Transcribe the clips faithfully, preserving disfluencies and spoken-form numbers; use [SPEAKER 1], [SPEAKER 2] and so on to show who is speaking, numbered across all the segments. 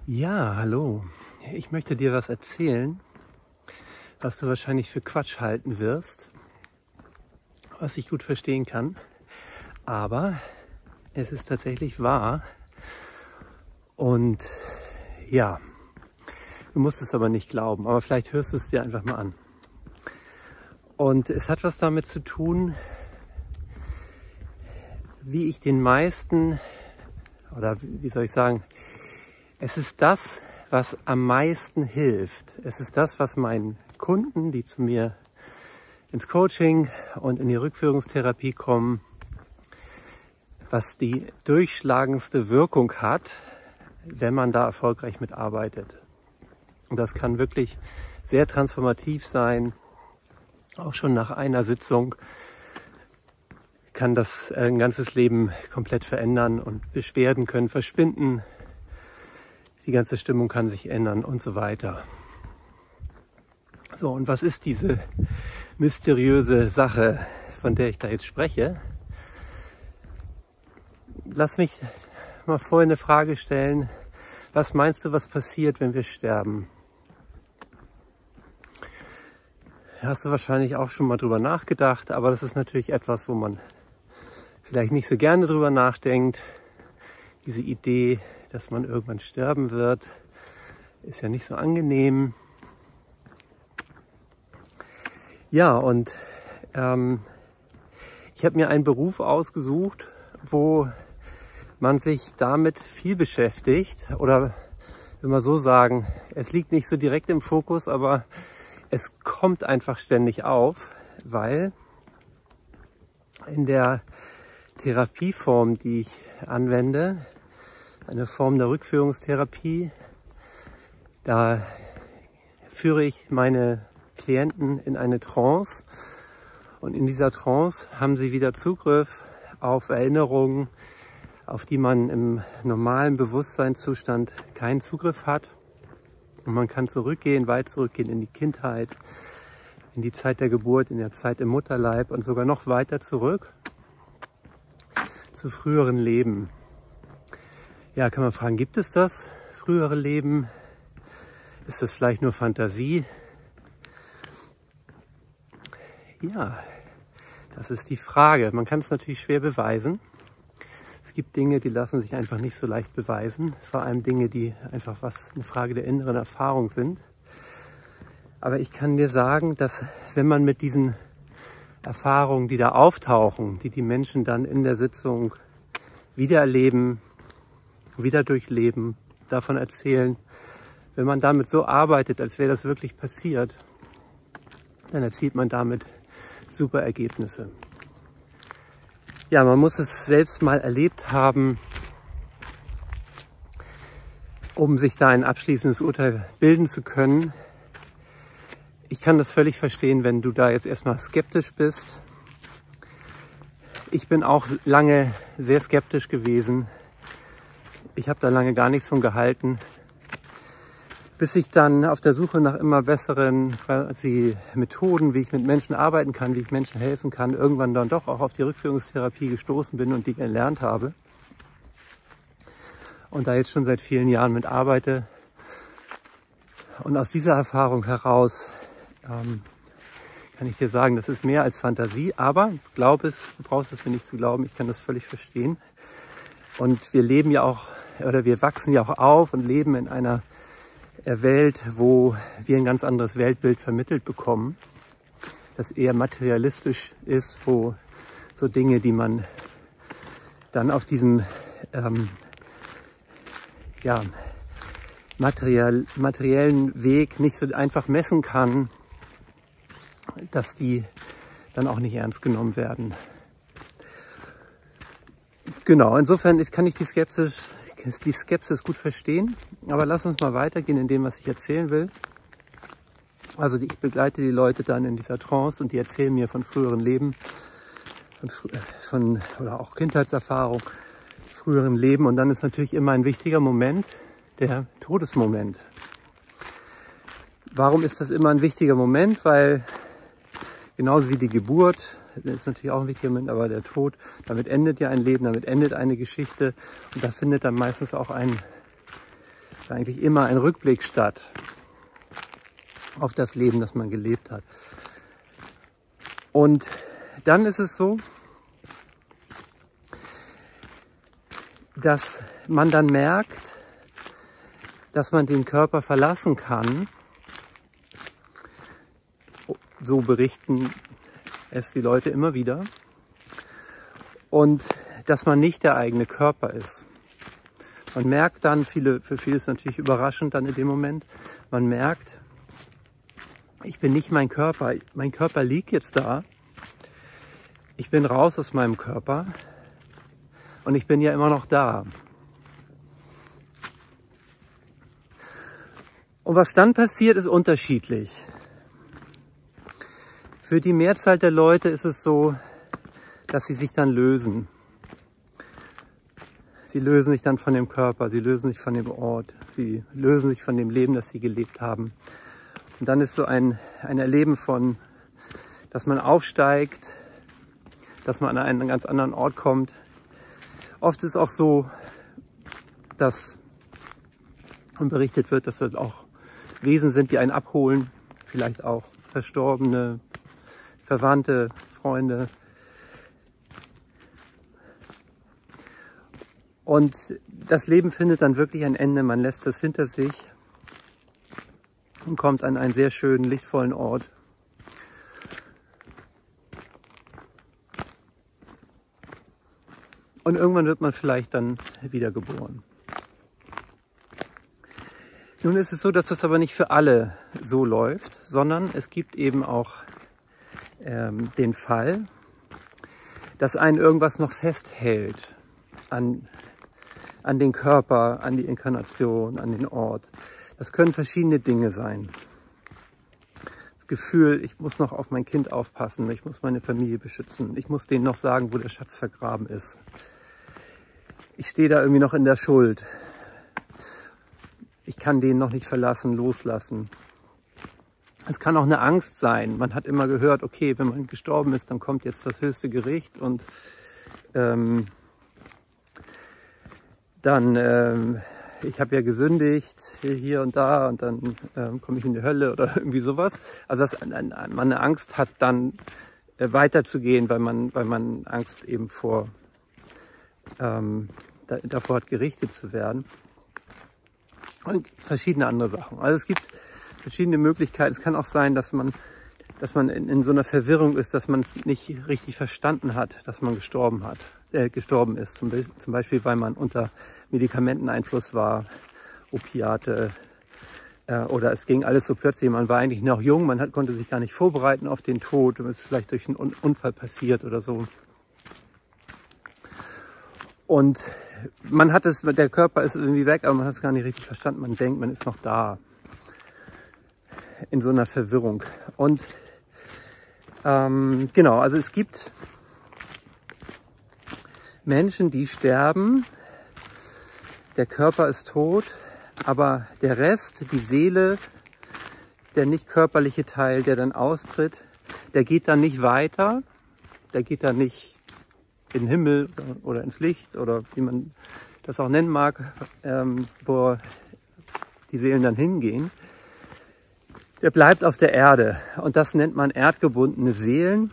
[SPEAKER 1] Ja, hallo. Ich möchte dir was erzählen, was du wahrscheinlich für Quatsch halten wirst, was ich gut verstehen kann. Aber es ist tatsächlich wahr. Und ja, du musst es aber nicht glauben. Aber vielleicht hörst du es dir einfach mal an. Und es hat was damit zu tun, wie ich den meisten, oder wie soll ich sagen, es ist das, was am meisten hilft. Es ist das, was meinen Kunden, die zu mir ins Coaching und in die Rückführungstherapie kommen, was die durchschlagendste Wirkung hat, wenn man da erfolgreich mitarbeitet. Und das kann wirklich sehr transformativ sein. Auch schon nach einer Sitzung kann das ein ganzes Leben komplett verändern und Beschwerden können verschwinden. Die ganze Stimmung kann sich ändern und so weiter. So, und was ist diese mysteriöse Sache, von der ich da jetzt spreche? Lass mich mal vorher eine Frage stellen. Was meinst du, was passiert, wenn wir sterben? Hast du wahrscheinlich auch schon mal drüber nachgedacht, aber das ist natürlich etwas, wo man vielleicht nicht so gerne drüber nachdenkt. Diese Idee, dass man irgendwann sterben wird, ist ja nicht so angenehm. Ja, und ähm, ich habe mir einen Beruf ausgesucht, wo man sich damit viel beschäftigt. Oder wenn wir so sagen, es liegt nicht so direkt im Fokus, aber es kommt einfach ständig auf, weil in der Therapieform, die ich anwende, eine Form der Rückführungstherapie, da führe ich meine Klienten in eine Trance und in dieser Trance haben sie wieder Zugriff auf Erinnerungen, auf die man im normalen Bewusstseinszustand keinen Zugriff hat. Und man kann zurückgehen, weit zurückgehen in die Kindheit, in die Zeit der Geburt, in der Zeit im Mutterleib und sogar noch weiter zurück zu früheren Leben. Ja, kann man fragen, gibt es das frühere Leben? Ist das vielleicht nur Fantasie? Ja, das ist die Frage. Man kann es natürlich schwer beweisen. Es gibt Dinge, die lassen sich einfach nicht so leicht beweisen. Vor allem Dinge, die einfach was eine Frage der inneren Erfahrung sind. Aber ich kann dir sagen, dass wenn man mit diesen Erfahrungen, die da auftauchen, die die Menschen dann in der Sitzung wiedererleben, wieder durchleben, davon erzählen, wenn man damit so arbeitet, als wäre das wirklich passiert, dann erzielt man damit super Ergebnisse. Ja, man muss es selbst mal erlebt haben, um sich da ein abschließendes Urteil bilden zu können. Ich kann das völlig verstehen, wenn du da jetzt erstmal skeptisch bist. Ich bin auch lange sehr skeptisch gewesen. Ich habe da lange gar nichts von gehalten, bis ich dann auf der Suche nach immer besseren quasi Methoden, wie ich mit Menschen arbeiten kann, wie ich Menschen helfen kann, irgendwann dann doch auch auf die Rückführungstherapie gestoßen bin und die gelernt habe. Und da jetzt schon seit vielen Jahren mit arbeite. Und aus dieser Erfahrung heraus ähm, kann ich dir sagen, das ist mehr als Fantasie, aber glaub es, du brauchst es mir nicht zu glauben, ich kann das völlig verstehen. Und wir leben ja auch, oder wir wachsen ja auch auf und leben in einer Welt, wo wir ein ganz anderes Weltbild vermittelt bekommen, das eher materialistisch ist, wo so Dinge, die man dann auf diesem ähm, ja, materiell, materiellen Weg nicht so einfach messen kann, dass die dann auch nicht ernst genommen werden. Genau, insofern kann ich die Skepsis, die Skepsis gut verstehen, aber lass uns mal weitergehen in dem, was ich erzählen will. Also ich begleite die Leute dann in dieser Trance und die erzählen mir von früheren Leben, von, von oder auch Kindheitserfahrung, früheren Leben und dann ist natürlich immer ein wichtiger Moment, der Todesmoment. Warum ist das immer ein wichtiger Moment? Weil genauso wie die Geburt, das ist natürlich auch ein wichtiger Moment, aber der Tod, damit endet ja ein Leben, damit endet eine Geschichte und da findet dann meistens auch ein eigentlich immer ein Rückblick statt auf das Leben, das man gelebt hat. Und dann ist es so, dass man dann merkt, dass man den Körper verlassen kann. So berichten es die Leute immer wieder. Und dass man nicht der eigene Körper ist. Man merkt dann, viele, für viele ist es natürlich überraschend dann in dem Moment, man merkt, ich bin nicht mein Körper. Mein Körper liegt jetzt da. Ich bin raus aus meinem Körper. Und ich bin ja immer noch da. Und was dann passiert, ist unterschiedlich. Für die Mehrzahl der Leute ist es so, dass sie sich dann lösen. Sie lösen sich dann von dem Körper, sie lösen sich von dem Ort, sie lösen sich von dem Leben, das sie gelebt haben. Und dann ist so ein, ein Erleben von, dass man aufsteigt, dass man an einen ganz anderen Ort kommt. Oft ist es auch so, dass berichtet wird, dass das auch Wesen sind, die einen abholen, vielleicht auch Verstorbene, Verwandte, Freunde. Und das Leben findet dann wirklich ein Ende, man lässt es hinter sich und kommt an einen sehr schönen, lichtvollen Ort. Und irgendwann wird man vielleicht dann wiedergeboren. Nun ist es so, dass das aber nicht für alle so läuft, sondern es gibt eben auch ähm, den Fall, dass einen irgendwas noch festhält an, an den Körper, an die Inkarnation, an den Ort. Das können verschiedene Dinge sein. Das Gefühl, ich muss noch auf mein Kind aufpassen, ich muss meine Familie beschützen, ich muss denen noch sagen, wo der Schatz vergraben ist. Ich stehe da irgendwie noch in der Schuld. Ich kann den noch nicht verlassen, loslassen. Es kann auch eine Angst sein. Man hat immer gehört, okay, wenn man gestorben ist, dann kommt jetzt das höchste Gericht und ähm, dann, ähm, ich habe ja gesündigt hier und da und dann ähm, komme ich in die Hölle oder irgendwie sowas. Also dass man eine Angst hat, dann äh, weiterzugehen, weil man, weil man Angst eben vor ähm, da, davor hat, gerichtet zu werden. Und verschiedene andere Sachen. Also es gibt verschiedene Möglichkeiten. Es kann auch sein, dass man, dass man in, in so einer Verwirrung ist, dass man es nicht richtig verstanden hat, dass man gestorben hat, äh, gestorben ist. Zum, zum Beispiel, weil man unter Medikamenteneinfluss war, Opiate, äh, oder es ging alles so plötzlich. Man war eigentlich noch jung, man hat, konnte sich gar nicht vorbereiten auf den Tod. Es ist vielleicht durch einen Unfall passiert oder so. Und man hat es, der Körper ist irgendwie weg, aber man hat es gar nicht richtig verstanden. Man denkt, man ist noch da. In so einer Verwirrung. Und ähm, genau, also es gibt Menschen, die sterben. Der Körper ist tot, aber der Rest, die Seele, der nicht körperliche Teil, der dann austritt, der geht dann nicht weiter. Der geht dann nicht in den Himmel oder ins Licht oder wie man das auch nennen mag, ähm, wo die Seelen dann hingehen. Der bleibt auf der Erde und das nennt man erdgebundene Seelen.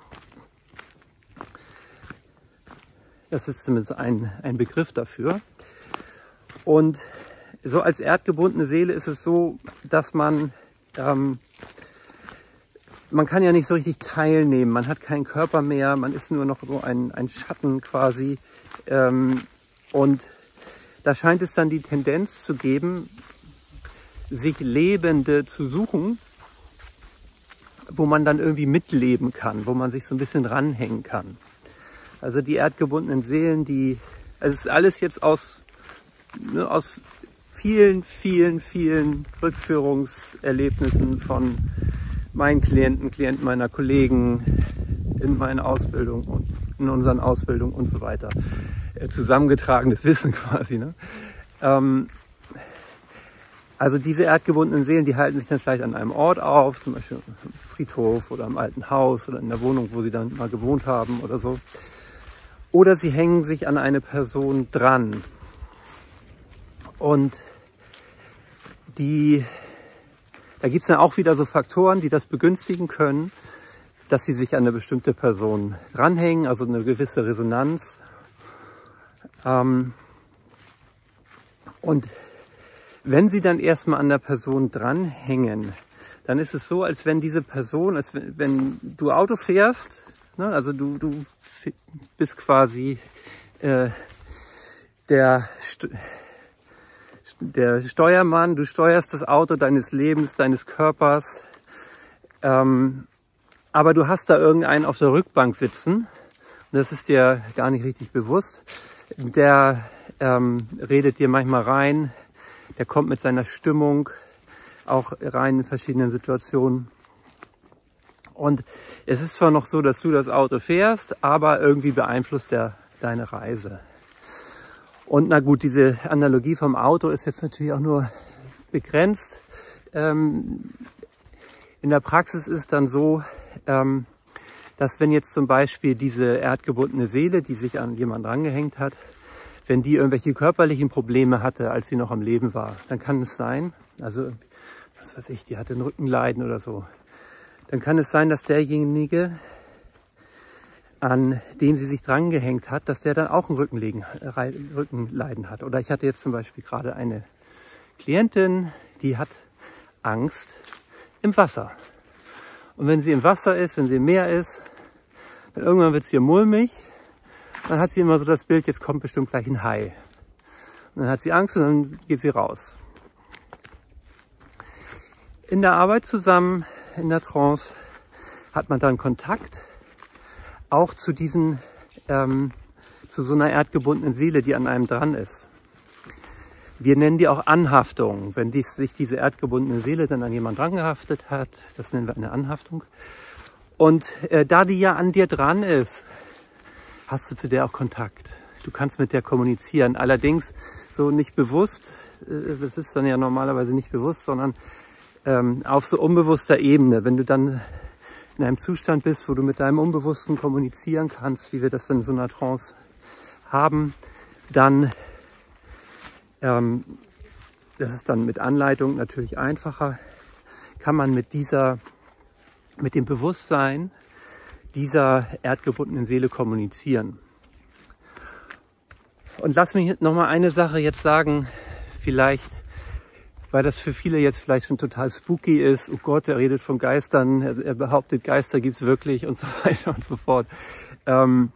[SPEAKER 1] Das ist zumindest ein, ein Begriff dafür. Und so als erdgebundene Seele ist es so, dass man ähm, Man kann ja nicht so richtig teilnehmen, man hat keinen Körper mehr, man ist nur noch so ein, ein Schatten quasi. Ähm, und da scheint es dann die Tendenz zu geben, sich Lebende zu suchen, wo man dann irgendwie mitleben kann, wo man sich so ein bisschen ranhängen kann. Also die erdgebundenen Seelen, die, also es ist alles jetzt aus, ne, aus vielen, vielen, vielen Rückführungserlebnissen von meinen Klienten, Klienten meiner Kollegen, in meiner Ausbildung und in unseren Ausbildungen und so weiter. Äh, zusammengetragenes Wissen quasi. Ne? Ähm, also diese erdgebundenen Seelen, die halten sich dann vielleicht an einem Ort auf, zum Beispiel im Friedhof oder im alten Haus oder in der Wohnung, wo sie dann mal gewohnt haben oder so. Oder sie hängen sich an eine Person dran. Und die, da gibt es dann auch wieder so Faktoren, die das begünstigen können, dass sie sich an eine bestimmte Person dranhängen, also eine gewisse Resonanz. Ähm, und wenn sie dann erstmal an der Person dranhängen, dann ist es so, als wenn diese Person, als wenn, wenn du Auto fährst, ne, also du, du bist quasi äh, der, der Steuermann, du steuerst das Auto deines Lebens, deines Körpers, ähm, aber du hast da irgendeinen auf der Rückbank sitzen, und das ist dir gar nicht richtig bewusst, der ähm, redet dir manchmal rein, der kommt mit seiner Stimmung auch rein in verschiedenen Situationen. Und es ist zwar noch so, dass du das Auto fährst, aber irgendwie beeinflusst er deine Reise. Und na gut, diese Analogie vom Auto ist jetzt natürlich auch nur begrenzt. Ähm, in der Praxis ist dann so, ähm, dass wenn jetzt zum Beispiel diese erdgebundene Seele, die sich an jemanden rangehängt hat, wenn die irgendwelche körperlichen Probleme hatte, als sie noch am Leben war, dann kann es sein, also was weiß ich, die hatte ein Rückenleiden oder so, dann kann es sein, dass derjenige, an den sie sich drangehängt hat, dass der dann auch ein Rückenlegen, Rückenleiden hat. Oder ich hatte jetzt zum Beispiel gerade eine Klientin, die hat Angst im Wasser. Und wenn sie im Wasser ist, wenn sie im Meer ist, dann irgendwann wird es ihr mulmig. Dann hat sie immer so das Bild, jetzt kommt bestimmt gleich ein Hai. Und dann hat sie Angst und dann geht sie raus. In der Arbeit zusammen, in der Trance, hat man dann Kontakt auch zu diesen, ähm, zu so einer erdgebundenen Seele, die an einem dran ist. Wir nennen die auch Anhaftung. Wenn dies, sich diese erdgebundene Seele dann an jemand dran gehaftet hat, das nennen wir eine Anhaftung. Und äh, da die ja an dir dran ist, hast du zu der auch Kontakt. Du kannst mit der kommunizieren. Allerdings so nicht bewusst, äh, das ist dann ja normalerweise nicht bewusst, sondern ähm, auf so unbewusster Ebene. Wenn du dann in einem Zustand bist, wo du mit deinem Unbewussten kommunizieren kannst, wie wir das in so einer Trance haben, dann, ähm, das ist dann mit Anleitung natürlich einfacher, kann man mit dieser, mit dem Bewusstsein dieser erdgebundenen Seele kommunizieren. Und lass mich noch mal eine Sache jetzt sagen, vielleicht, weil das für viele jetzt vielleicht schon total spooky ist. Oh Gott, er redet von Geistern, er, er behauptet, Geister gibt's wirklich und so weiter und so fort. Ähm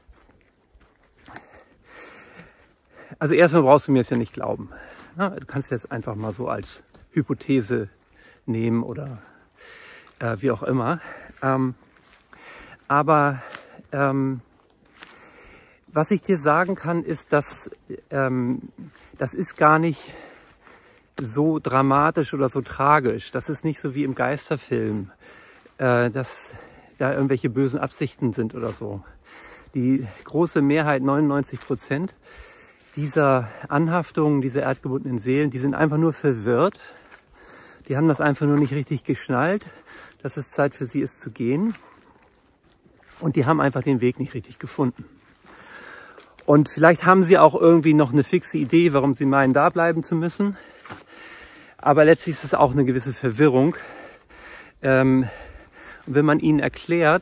[SPEAKER 1] also erstmal brauchst du mir jetzt ja nicht glauben. Na, du kannst jetzt einfach mal so als Hypothese nehmen oder äh, wie auch immer. Ähm aber ähm, was ich dir sagen kann, ist, dass ähm, das ist gar nicht so dramatisch oder so tragisch. Das ist nicht so wie im Geisterfilm, äh, dass da irgendwelche bösen Absichten sind oder so. Die große Mehrheit, neunundneunzig Prozent dieser Anhaftungen, dieser erdgebundenen Seelen, die sind einfach nur verwirrt. Die haben das einfach nur nicht richtig geschnallt, dass es Zeit für sie ist zu gehen. Und die haben einfach den Weg nicht richtig gefunden. Und vielleicht haben sie auch irgendwie noch eine fixe Idee, warum sie meinen, da bleiben zu müssen. Aber letztlich ist es auch eine gewisse Verwirrung. Ähm, und wenn man ihnen erklärt,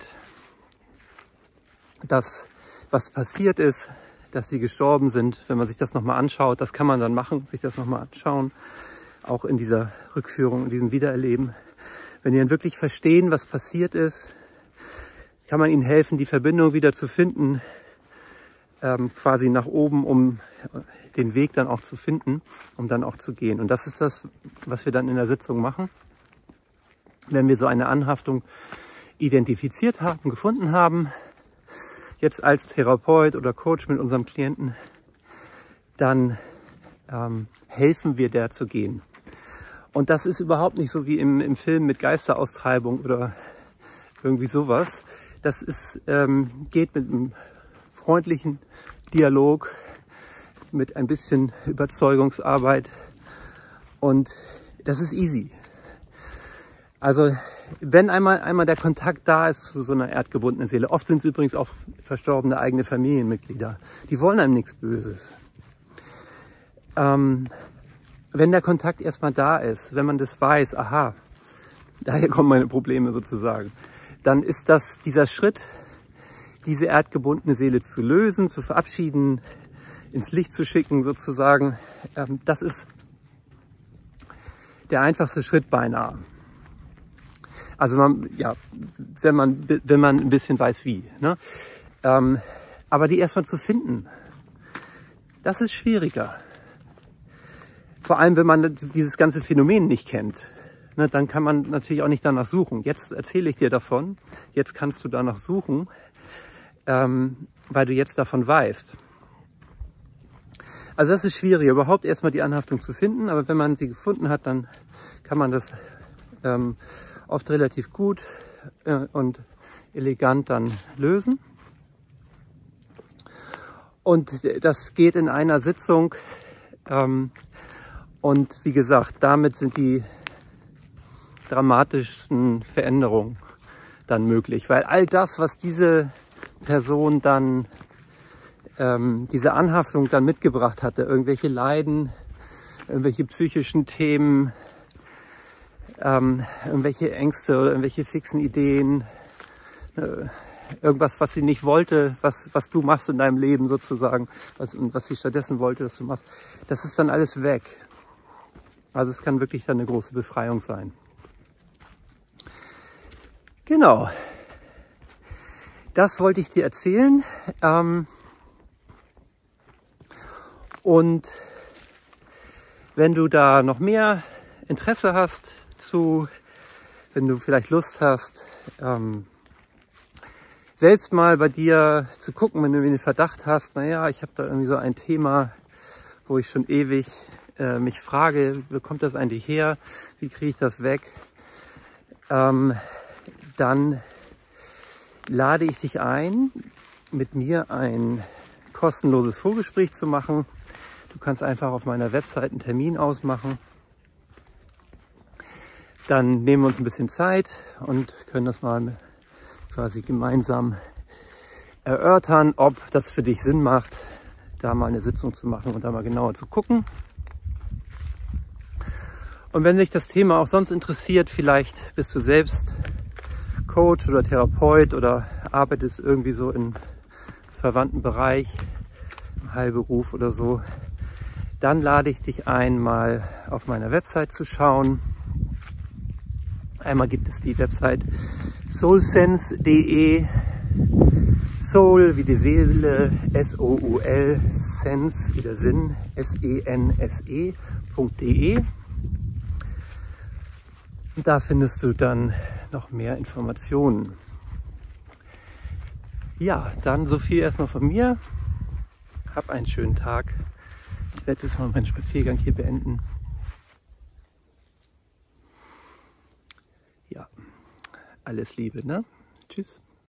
[SPEAKER 1] dass was passiert ist, dass sie gestorben sind, wenn man sich das nochmal anschaut, das kann man dann machen, sich das nochmal anschauen, auch in dieser Rückführung, in diesem Wiedererleben. Wenn die dann wirklich verstehen, was passiert ist, kann man ihnen helfen, die Verbindung wieder zu finden, ähm, quasi nach oben, um den Weg dann auch zu finden, um dann auch zu gehen. Und das ist das, was wir dann in der Sitzung machen. Wenn wir so eine Anhaftung identifiziert haben, gefunden haben, jetzt als Therapeut oder Coach mit unserem Klienten, dann ähm, helfen wir der zu gehen. Und das ist überhaupt nicht so wie im, im Film mit Geisteraustreibung oder irgendwie sowas. Das ist, ähm, geht mit einem freundlichen Dialog, mit ein bisschen Überzeugungsarbeit und das ist easy. Also wenn einmal, einmal der Kontakt da ist zu so einer erdgebundenen Seele, oft sind es übrigens auch verstorbene eigene Familienmitglieder, die wollen einem nichts Böses. Ähm, wenn der Kontakt erstmal da ist, wenn man das weiß, aha, daher kommen meine Probleme sozusagen, dann ist das dieser Schritt, diese erdgebundene Seele zu lösen, zu verabschieden, ins Licht zu schicken sozusagen, ähm, das ist der einfachste Schritt beinahe. Also man, ja, wenn man, wenn man ein bisschen weiß wie. Ne? Ähm, aber die erstmal zu finden, das ist schwieriger. Vor allem, wenn man dieses ganze Phänomen nicht kennt. Ne, dann kann man natürlich auch nicht danach suchen. Jetzt erzähle ich dir davon, jetzt kannst du danach suchen, ähm, weil du jetzt davon weißt. Also das ist schwierig, überhaupt erstmal die Anhaftung zu finden, aber wenn man sie gefunden hat, dann kann man das ähm, oft relativ gut äh, und elegant dann lösen. Und das geht in einer Sitzung ähm, und wie gesagt, damit sind die dramatischsten Veränderungen dann möglich, weil all das, was diese Person dann ähm, diese Anhaftung dann mitgebracht hatte, irgendwelche Leiden, irgendwelche psychischen Themen, ähm, irgendwelche Ängste oder irgendwelche fixen Ideen, äh, irgendwas, was sie nicht wollte, was, was du machst in deinem Leben sozusagen, was, was sie stattdessen wollte, dass du machst, das ist dann alles weg. Also es kann wirklich dann eine große Befreiung sein. Genau. Das wollte ich dir erzählen. Ähm, Und wenn du da noch mehr Interesse hast zu, wenn du vielleicht Lust hast, ähm, selbst mal bei dir zu gucken, wenn du den Verdacht hast, naja, ich habe da irgendwie so ein Thema, wo ich schon ewig äh, mich frage, wo kommt das eigentlich her, wie kriege ich das weg, ähm, dann lade ich dich ein, mit mir ein kostenloses Vorgespräch zu machen. Du kannst einfach auf meiner Website einen Termin ausmachen. Dann nehmen wir uns ein bisschen Zeit und können das mal quasi gemeinsam erörtern, ob das für dich Sinn macht, da mal eine Sitzung zu machen und da mal genauer zu gucken. Und wenn dich das Thema auch sonst interessiert, vielleicht bist du selbst Coach oder Therapeut oder arbeitest irgendwie so im verwandten Bereich, im Heilberuf oder so, dann lade ich dich ein, mal auf meiner Website zu schauen. Einmal gibt es die Website soulsense punkt de, Soul wie die Seele, S O U L, Sense wie der Sinn, S E N S E punkt de. Und da findest du dann noch mehr Informationen. Ja, dann so viel erstmal von mir. Hab einen schönen Tag. Ich werde jetzt mal meinen Spaziergang hier beenden. Ja, alles Liebe, ne? Tschüss.